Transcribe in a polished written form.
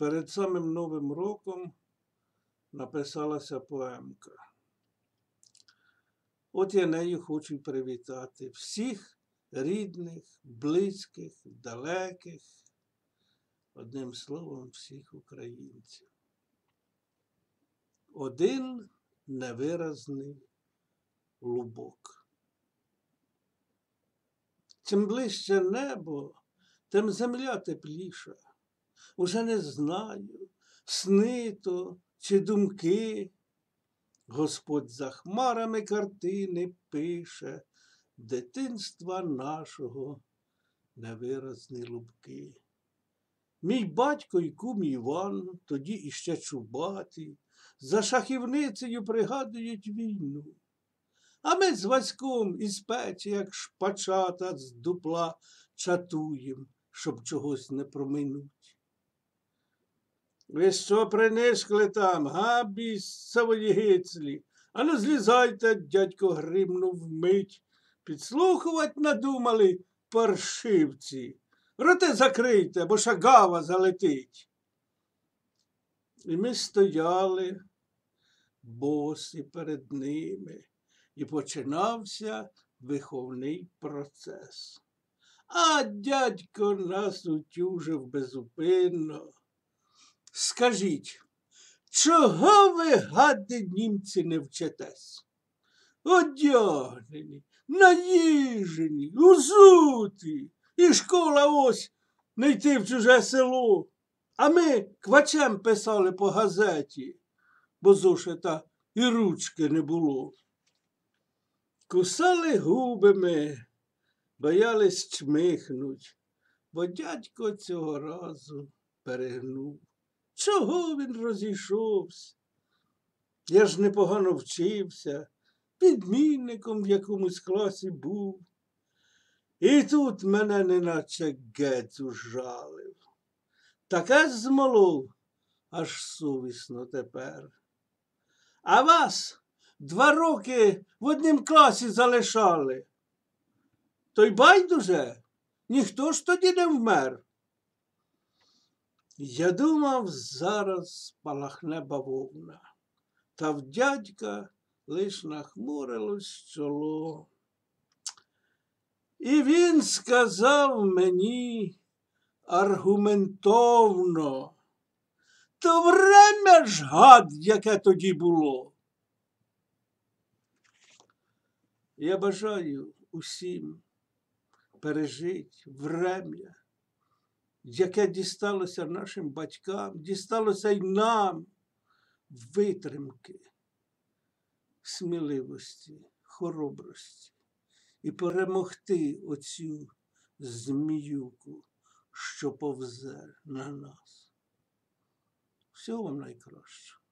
перед самим Новим роком написалася поемка. От я нею хочу привітати всіх рідних, близьких, далеких, одним словом, всіх українців. Один невиразний лубок. Чим ближче небо, тим земля тепліша. Уже не знаю, сни то чи думки. Господь за хмарами картини пише дитинства нашого невиразні лубки. Мій батько й кум Іван, тоді іще чубатий, за шахівницею пригадують війну. А ми з Васьком із печі, як шпачата з дупла, чатуєм, щоб чогось не проминуть. Ви що принишкли там, га, бісової гицлі? Ану злізайте, дядько гримнув вмить. Підслухувати надумали паршивці. Роти закрийте, бо шагава залетить. І ми стояли босі перед ними, і починався виховний процес. А дядько нас утюжив безупинно. Скажіть, чого ви, гади, німці, не вчитесь? Одягнені, наїжені, узуті, і школа ось не йти в чуже село. А ми квачем писали по газеті, бо зошита і ручки не було. Кусали губи ми, боялись чмихнуть, бо дядько цього разу перегнув. Чого він розійшовся? Я ж непогано вчився, підмінником в якомусь класі був. І тут мене неначе гець ужалив. Таке змолов, аж совісно тепер. А вас 2 роки в однім класі залишали. То й байдуже, ніхто ж тоді не вмер. Я думав, зараз спалахне бавовна, та в дядька лиш нахмурилось чоло. І він сказав мені аргументовно: то время ж, гад, яке тоді було. Я бажаю усім пережити врем'я, яке дісталося нашим батькам, дісталося й нам, витримки, сміливості, хоробрості і перемогти оцю зміюку, що повзе на нас. Всього вам найкращого.